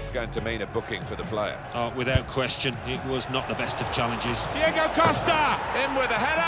this going to mean a booking for the player? Oh, without question, it was not the best of challenges. Diego Costa! In with a header.